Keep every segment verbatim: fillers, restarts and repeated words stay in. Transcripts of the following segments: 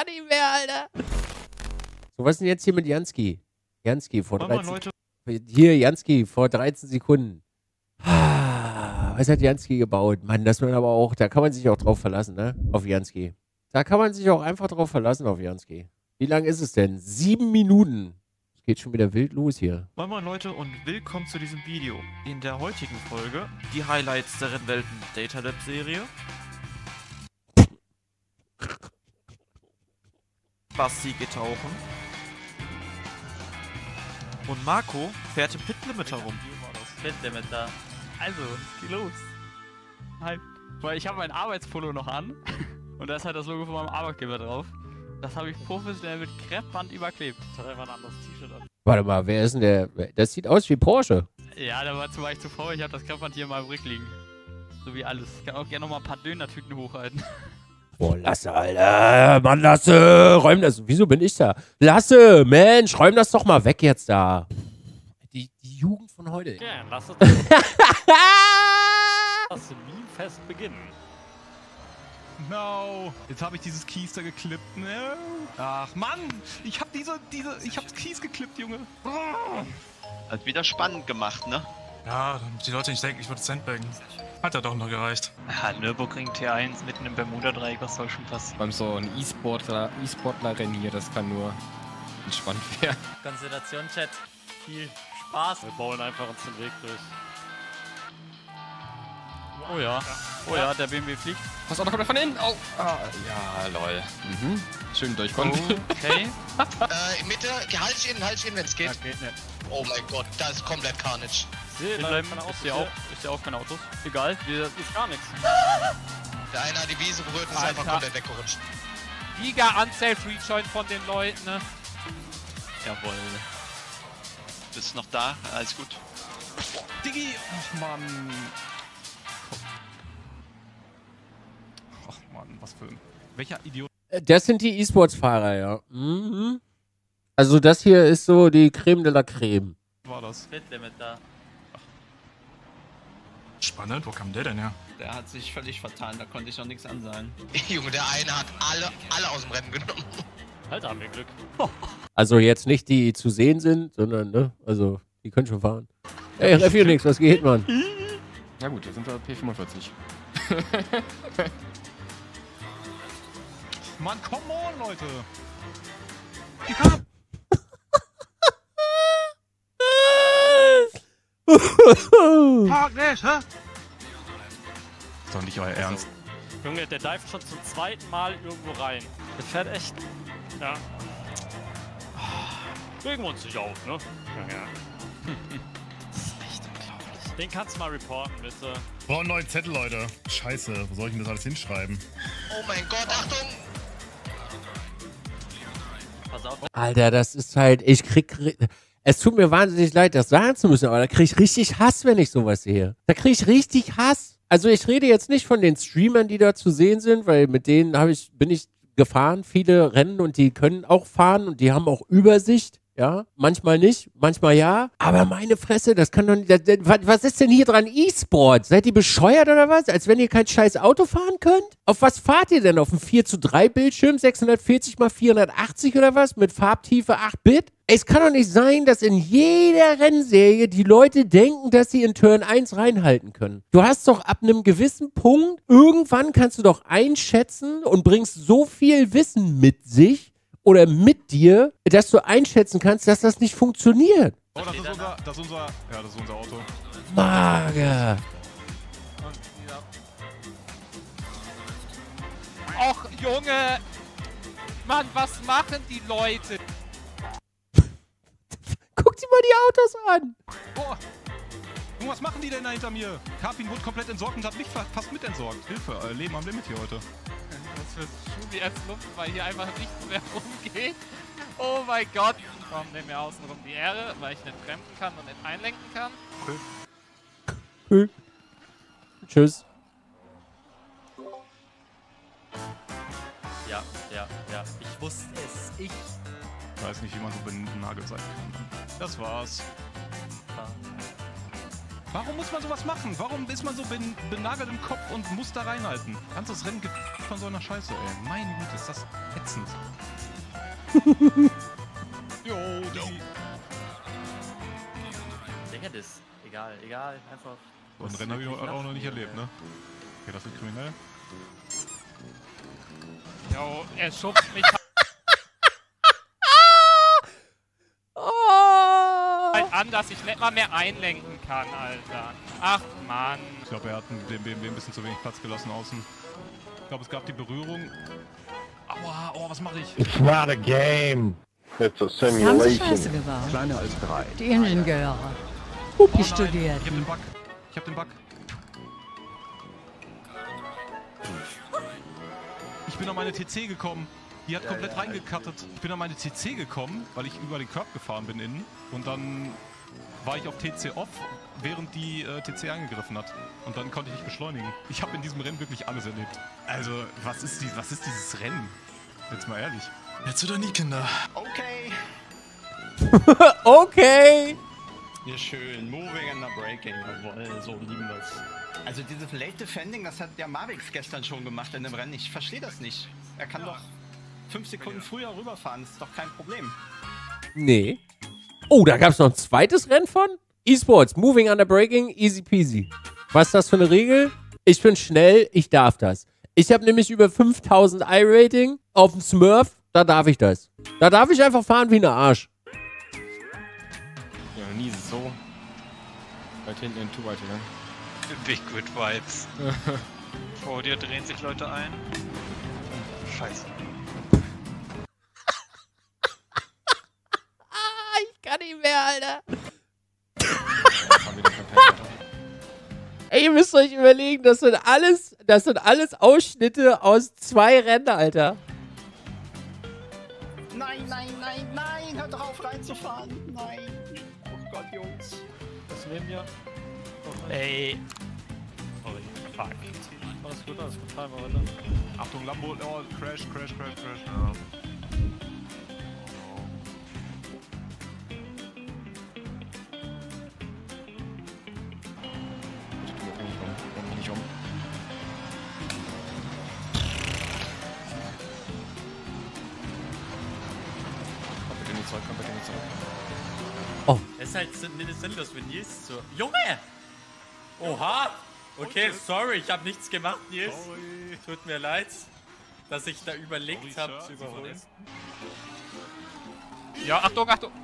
kann nicht mehr, Alter. So, was ist denn jetzt hier mit Jansky? Jansky vor dreizehn... Hier, Jansky, vor dreizehn Sekunden. Was hat Jansky gebaut? Mann, das man aber auch, da kann man sich auch drauf verlassen, ne? Auf Jansky. Da kann man sich auch einfach drauf verlassen, auf Jansky. Wie lang ist es denn? Sieben Minuten. Es geht schon wieder wild los hier. Moin Moin Leute und willkommen zu diesem Video. In der heutigen Folge die Highlights der Rennwelten Data Lab Serie. Basti geht tauchen. Und Marco fährt im Pit-Limit herum. Pit-Limiter. Also, geh los. Halt. Weil ich habe mein Arbeitspolo noch an. Und da ist halt das Logo von meinem Arbeitgeber drauf. Das habe ich professionell mit Kreppband überklebt. Ich habe einfach ein anderes T-Shirt an. Warte mal, wer ist denn der? Das sieht aus wie Porsche. Ja, da war zu weit zu faul. Ich habe das Kreppband hier in meinem Rück liegen. So wie alles. Ich kann auch gerne noch mal ein paar Döner-Tüten hochhalten. Boah, Lasse, Alter. Mann, Lasse. Räum das. Wieso bin ich da? Lasse, Mensch, räum das doch mal weg jetzt da. Die, die Jugend von heute. Ja, lass uns das Meme-Fest beginnen. No, jetzt habe ich dieses Kies da geklippt. No. Ach Mann, ich habe diese, diese, ich habe das Kies geklippt, Junge. Hat wieder spannend gemacht, ne? Ja, damit die Leute nicht denken, ich würde Sandbaggen. Hat ja doch noch gereicht. Ja, Nürburgring T eins mitten im Bermuda-Dreieck, was soll schon passen? Beim so ein E-Sportler, E-Sportler-Rennen hier, das kann nur entspannt werden. Konzentration, Chat. Viel Spaß. Wir bauen einfach uns den Weg durch. Oh ja. Oh ja, der B M W fliegt. Pass auf, da kommt er von innen. Oh. Ah, ja, lol. Mhm. Schön durchkommen. Okay. äh, Mitte, halt dich innen, halt dich innen, wenn es geht. Ja, geht nicht. Oh mein Gott, das ist komplett Carnage. Wir bleiben keine Autos. Ich sehe auch, ich sehe auch keine Autos. Egal, wir ist gar nichts. Der eine hat die Wiese berührt und ist Alter. einfach komplett weggerutscht. Giga Unsafe Rejoin von den Leuten, ne? Jawohl. Bist du noch da? Alles gut. Diggi, ach Mann. Ach Mann, was für ein... Welcher Idiot... Das sind die E-Sports-Fahrer, ja. Mhm. Also das hier ist so die Creme de la Creme. war das? Pit-Limiter. Spannend, wo kam der denn her? Der hat sich völlig vertan, da konnte ich noch nichts ansehen. Junge, der eine hat alle, alle aus dem Rennen genommen. Halt, haben wir Glück. Also jetzt nicht die, die zu sehen sind, sondern, ne, also die können schon fahren. Ey, Refunix, was geht, Mann? Na gut, da sind wir P fünfundvierzig. Mann, come on, Leute! Park nicht, hä? Ist doch nicht euer Ernst. Junge, der divet schon zum zweiten Mal irgendwo rein. Der fährt echt. Ja. Regen wir uns nicht auf, ne? Ja, ja. Das ist echt unglaublich. Den kannst du mal reporten, bitte. Ich brauche einen neuen Zettel, Leute. Scheiße, wo soll ich denn das alles hinschreiben? Oh mein Gott, Achtung! Pass auf. Alter, das ist halt, ich krieg, es tut mir wahnsinnig leid, das sagen zu müssen, aber da krieg ich richtig Hass, wenn ich sowas sehe. Da krieg ich richtig Hass. Also ich rede jetzt nicht von den Streamern, die da zu sehen sind, weil mit denen habe ich, bin ich gefahren, viele Rennen und die können auch fahren und die haben auch Übersicht. Ja, manchmal nicht, manchmal ja. Aber meine Fresse, das kann doch nicht. Das, was ist denn hier dran E-Sport? Seid ihr bescheuert oder was? Als wenn ihr kein scheiß Auto fahren könnt? Auf was fahrt ihr denn? Auf einem vier zu drei Bildschirm? sechshundertvierzig mal vierhundertachtzig oder was? Mit Farbtiefe acht Bit? Ey, es kann doch nicht sein, dass in jeder Rennserie die Leute denken, dass sie in Turn eins reinhalten können. Du hast doch ab einem gewissen Punkt, irgendwann kannst du doch einschätzen und bringst so viel Wissen mit sich, oder mit dir, dass du einschätzen kannst, dass das nicht funktioniert. Oh, das ist unser, das ist unser, ja, das ist unser Auto. Mager. Och, Junge! Mann, was machen die Leute? Guck dir mal die Autos an. Boah. Junge, was machen die denn da hinter mir? Carpin wurde komplett entsorgt und hat mich fa fast mit entsorgt. Hilfe, äh, Leben am Limit hier heute. Das wird Schuli erst Luft, weil hier einfach nichts mehr rumgeht. Oh mein Gott. Komm, nimm mir außenrum die Ehre, weil ich nicht bremsen kann und nicht einlenken kann. Cool. Tschüss. Ja, ja, ja. Ich wusste es. Ich. Ich weiß nicht, wie man so benagelt sein kann. Das war's. Warum muss man sowas machen? Warum ist man so ben benagelt im Kopf und muss da reinhalten? Ganzes Rennen gibt von so einer Scheiße, ey. Meine Güte, ist das ätzend. Jo, die... Digga, das. Egal, egal, einfach. So ein Rennen habe ich auch noch nicht erlebt, ne? Okay, das wird kriminell. Jo, er schubst mich halt an, dass ich nicht mal mehr einlenken kann, Alter. Ach, Mann. Ich glaube, er hat dem B M W ein bisschen zu wenig Platz gelassen außen. Ich glaube, es gab die Berührung. Aua, oh, was mache ich? It's not a game. It's a Haben sie simulation. Scheiße gebaut. Kleiner als drei. Die Ingenieure. Oh, Die nein, ich hab den Studierten. Bug. Ich hab den Bug. Ich bin an meine T C gekommen. Die hat Ja, komplett ja, reingekattet. Ich bin an meine T C gekommen, weil ich über den Curb gefahren bin innen. Und dann war ich auf T C off, während die äh, T C angegriffen hat. Und dann konnte ich nicht beschleunigen. Ich habe in diesem Rennen wirklich alles erlebt. Also, was ist, die, was ist dieses Rennen? Jetzt mal ehrlich. Jetzt oder nie, Kinder. Okay. Okay. Ja, schön. Moving and not breaking. Jawohl, so lieben wir's. Also dieses Late Defending, das hat der Mavix gestern schon gemacht in dem Rennen. Ich verstehe das nicht. Er kann doch fünf Sekunden früher rüberfahren. Das ist doch kein Problem. Nee. Oh, da gab es noch ein zweites Rennen von? E-Sports, Moving Under Breaking, easy peasy. Was ist das für eine Regel? Ich bin schnell, ich darf das. Ich habe nämlich über fünftausend I-Rating auf dem Smurf, da darf ich das. Da darf ich einfach fahren wie ein Arsch. Ja, nie so weit hinten in Two weit gegangen. Big Good Vibes. Vor dir drehen sich Leute ein. Scheiße. Ich kann nicht mehr, Alter. Haben wieder verpennt. Ey, ihr müsst euch überlegen, das sind alles, das sind alles Ausschnitte aus zwei Rennen, Alter. Nein, nein, nein, nein! Hör drauf reinzufahren! Nein! Oh Gott, Jungs! Das nehmen wir. Ey. Fuck. Alles gut, alles gut, fahren wir weiter. Achtung, Lambo, oh, Crash, Crash, Crash, Crash. Ja. Komm mich nicht um. Komm bitte nicht zurück, komm bitte nicht zurück. Es ist halt sin- sinnlos, wenn Nils so. Junge! Oha! Okay, sorry, ich habe nichts gemacht, Nils. Sorry. Tut mir leid, dass ich da überlegt Sorry, habe Sir, zu Sie überholen. Ja, Achtung, Achtung.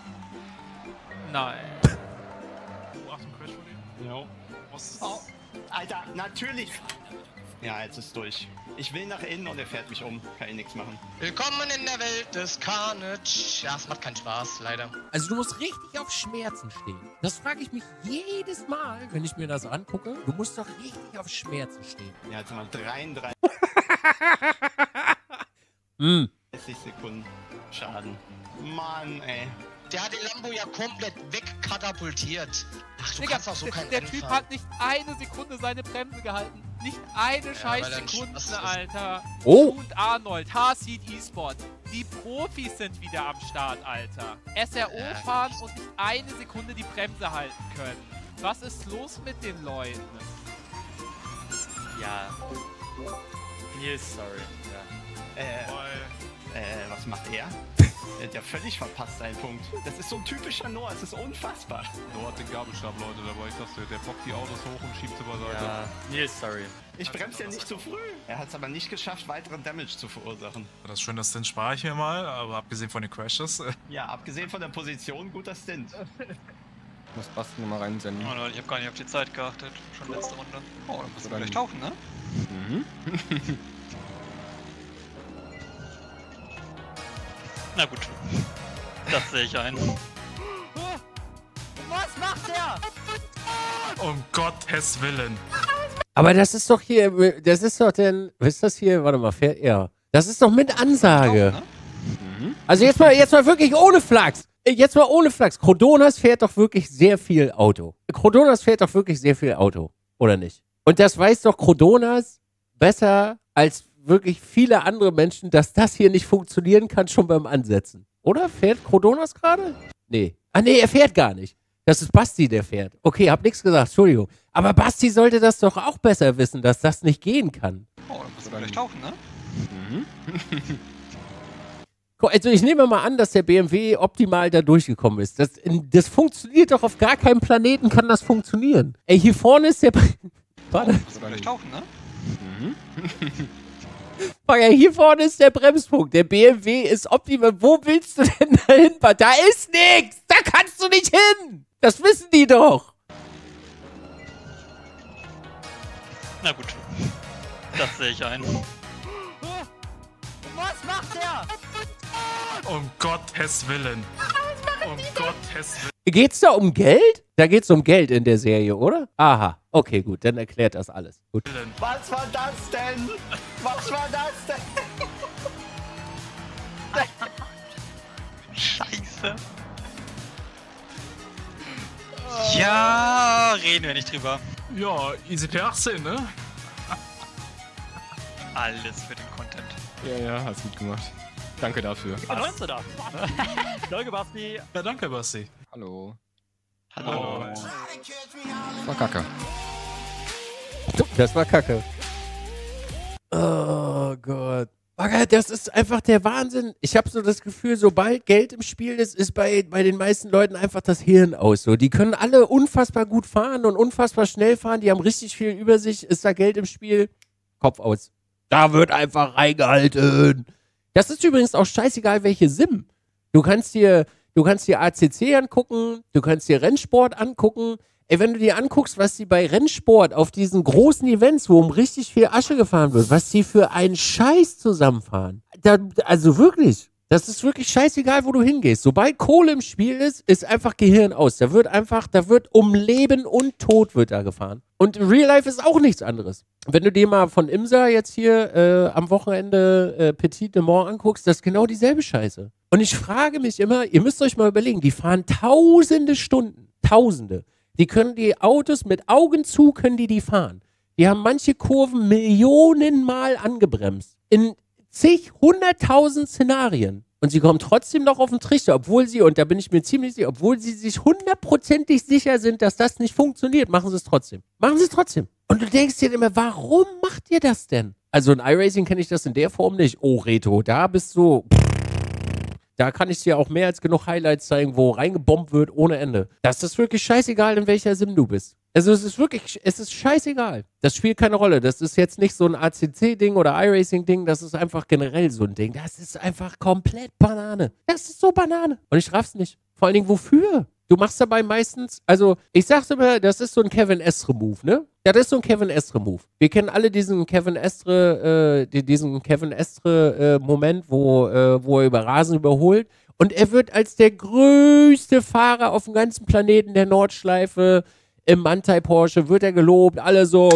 Nein. Oh, Achtung, Crash vor dir. Jo. Was ist Oh, Alter, natürlich! Ja, jetzt ist durch. Ich will nach innen und er fährt mich um. Kann ich nichts machen. Willkommen in der Welt des Carnage. Ja, es macht keinen Spaß, leider. Also du musst richtig auf Schmerzen stehen. Das frage ich mich jedes Mal, wenn ich mir das angucke. Du musst doch richtig auf Schmerzen stehen. Ja, jetzt mal dreiunddreißig Hm. Sekunden Schaden. Mann, ey. Der hat den Lambo ja komplett wegkatapultiert. Ach, du Digga, kannst auch so der, kein der Rennen Typ fahren. hat nicht eine Sekunde seine Bremse gehalten. Nicht eine scheiß weil er ein Sekunde, Spaß ist. Alter. Oh. Und Arnold, H-Seed E-Sport. Die Profis sind wieder am Start, Alter. S R O Ja. fahren und nicht eine Sekunde die Bremse halten können. Was ist los mit den Leuten? Ja. Nils, sorry. Ja. Äh, äh, was macht er? Er hat ja völlig verpasst seinen Punkt. Das ist so ein typischer Noah, es ist unfassbar. Noah hat den Gabelstab, Leute, dabei. Ich dachte, der bockt die Autos hoch und schiebt sie beiseite. Ja. Nils, sorry. Ich bremse ja nicht zu früh. Er hat es aber nicht geschafft, weiteren Damage zu verursachen. Das ist schön, das Stint spare ich mir mal, aber abgesehen von den Crashes. Ja, abgesehen von der Position, guter Stint. Ich muss Basti nochmal reinsenden. Oh Leute, ich habe gar nicht auf die Zeit geachtet. Schon letzte Runde. Oh, dann müssen wir Oder gleich nicht. tauchen, ne? Mhm. Na gut. Das sehe ich ein. Was macht der? Um Gottes Willen. Aber das ist doch hier, das ist doch denn, was ist das hier? Warte mal, fährt er. Das ist doch mit Ansage. Tauchen, ne? Mhm. Also jetzt mal, jetzt mal wirklich ohne Flachs. Jetzt mal ohne Flachs. Chrodonas fährt doch wirklich sehr viel Auto. Chrodonas fährt doch wirklich sehr viel Auto. Oder nicht? Und das weiß doch Chrodonas besser als wirklich viele andere Menschen, dass das hier nicht funktionieren kann, schon beim Ansetzen. Oder? Fährt Chrodonas gerade? Nee. Ah, nee, er fährt gar nicht. Das ist Basti, der fährt. Okay, hab nichts gesagt, Entschuldigung. Aber Basti sollte das doch auch besser wissen, dass das nicht gehen kann. Oh, dann muss er gleich tauchen, ne? Mhm. Also ich nehme mal an, dass der B M W optimal da durchgekommen ist. Das, das funktioniert doch auf gar keinem Planeten, kann das funktionieren. Ey, hier vorne ist der... Warte. Oh, muss er gleich tauchen, ne? Mhm. Ey, hier vorne ist der Bremspunkt. Der B M W ist optimal. Wo willst du denn da hin? Da ist nichts. Da kannst du nicht hin. Das wissen die doch. Na gut. Das sehe ich ein. Was macht der? Um Gottes Willen. Um Gottes Willen. Geht's da um Geld? Da geht's um Geld in der Serie, oder? Aha. Okay, gut. Dann erklärt das alles. Gut. Was war das denn? Was war das denn? Scheiße. Ja, reden wir nicht drüber. Ja, easy achtzehn, ne? Alles für den Content. Ja, ja, hast gut gemacht. Danke dafür. neunzehn da. Danke, Basti. Ja, danke, Basti. Hallo. Hallo. War kacke. Das war kacke. Oh Gott. Das ist einfach der Wahnsinn. Ich habe so das Gefühl, sobald Geld im Spiel ist, ist bei, bei den meisten Leuten einfach das Hirn aus. So. Die können alle unfassbar gut fahren und unfassbar schnell fahren. Die haben richtig viel über sich. Ist da Geld im Spiel? Kopf aus. Da wird einfach reingehalten. Das ist übrigens auch scheißegal, welche Sim. Du kannst dir, du kannst dir A C C angucken, du kannst dir Rennsport angucken. Ey, wenn du dir anguckst, was die bei Rennsport auf diesen großen Events, wo um richtig viel Asche gefahren wird, was die für einen Scheiß zusammenfahren. Da, also wirklich, das ist wirklich scheißegal, wo du hingehst. Sobald Kohle im Spiel ist, ist einfach Gehirn aus. Da wird einfach, da wird um Leben und Tod wird da gefahren. Und Real Life ist auch nichts anderes. Wenn du dir mal von Imsa jetzt hier äh, am Wochenende äh, Petit Le Mans anguckst, das ist genau dieselbe Scheiße. Und ich frage mich immer, ihr müsst euch mal überlegen, die fahren tausende Stunden, tausende. Die können die Autos mit Augen zu, können die die fahren. Die haben manche Kurven Millionenmal angebremst. In zig, hunderttausend Szenarien. Und sie kommen trotzdem noch auf den Trichter, obwohl sie, und da bin ich mir ziemlich sicher, obwohl sie sich hundertprozentig sicher sind, dass das nicht funktioniert, machen sie es trotzdem. Machen sie es trotzdem. Und du denkst dir immer, warum macht ihr das denn? Also in iRacing kenne ich das in der Form nicht. Oh, Reto, da bist du... Da kann ich dir auch mehr als genug Highlights zeigen, wo reingebombt wird ohne Ende. Das ist wirklich scheißegal, in welcher Sim du bist. Also es ist wirklich, es ist scheißegal. Das spielt keine Rolle. Das ist jetzt nicht so ein A C C-Ding oder iRacing-Ding. Das ist einfach generell so ein Ding. Das ist einfach komplett Banane. Das ist so Banane. Und ich raff's nicht. Vor allen Dingen, wofür? Du machst dabei meistens, also ich sag's immer, das ist so ein Kevin Estre-Move, ne? Ja, das ist so ein Kevin Estre-Move. Wir kennen alle diesen Kevin Estre, äh, diesen Kevin Estre-Moment, äh, wo, äh, wo er über Rasen überholt. Und er wird als der größte Fahrer auf dem ganzen Planeten der Nordschleife im Mantai Porsche, wird er gelobt, alle so,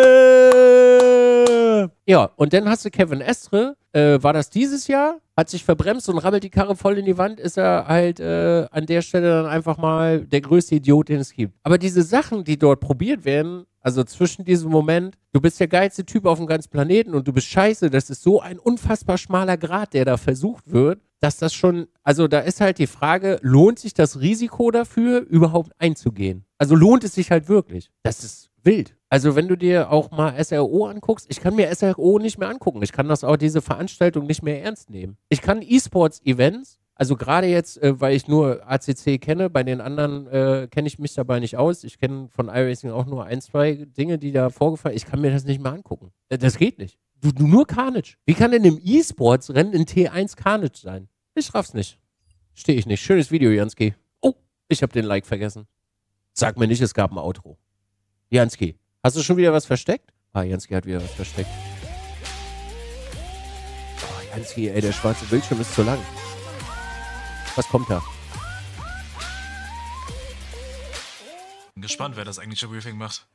yeah! Ja, und dann hast du Kevin Estre, äh, war das dieses Jahr? Hat sich verbremst und rammelt die Karre voll in die Wand, ist er halt äh, an der Stelle dann einfach mal der größte Idiot, den es gibt. Aber diese Sachen, die dort probiert werden, also zwischen diesem Moment, du bist der geilste Typ auf dem ganzen Planeten und du bist scheiße, das ist so ein unfassbar schmaler Grat, der da versucht wird, dass das schon, also da ist halt die Frage, lohnt sich das Risiko dafür, überhaupt einzugehen? Also lohnt es sich halt wirklich? Das ist wild. Also wenn du dir auch mal S R O anguckst, ich kann mir S R O nicht mehr angucken. Ich kann das auch, diese Veranstaltung nicht mehr ernst nehmen. Ich kann E-Sports-Events, also gerade jetzt, äh, weil ich nur A C C kenne, bei den anderen äh, kenne ich mich dabei nicht aus. Ich kenne von iRacing auch nur ein, zwei Dinge, die da vorgefallen sind. Ich kann mir das nicht mehr angucken. Äh, das geht nicht. Du, du nur Carnage. Wie kann denn im E-Sports-Rennen in T eins Carnage sein? Ich raff's nicht. Stehe ich nicht. Schönes Video, Jansky. Oh, ich habe den Like vergessen. Sag mir nicht, es gab ein Outro. Jansky, hast du schon wieder was versteckt? Ah, Jansky hat wieder was versteckt. Oh, Jansky, ey, der schwarze Bildschirm ist zu lang. Was kommt da? Bin gespannt, wer das eigentliche Briefing macht.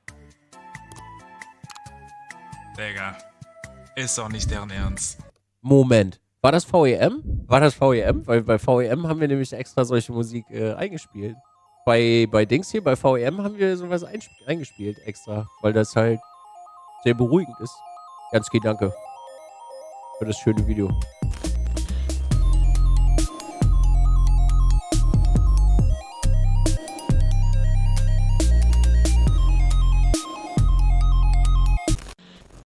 Digga. Ist doch nicht deren Ernst. Moment. War das V E M? War das V E M? Weil bei V E M haben wir nämlich extra solche Musik äh, eingespielt. Bei, bei Dings hier, bei V E M haben wir sowas eingespielt extra, weil das halt sehr beruhigend ist. Ganz danke für das schöne Video.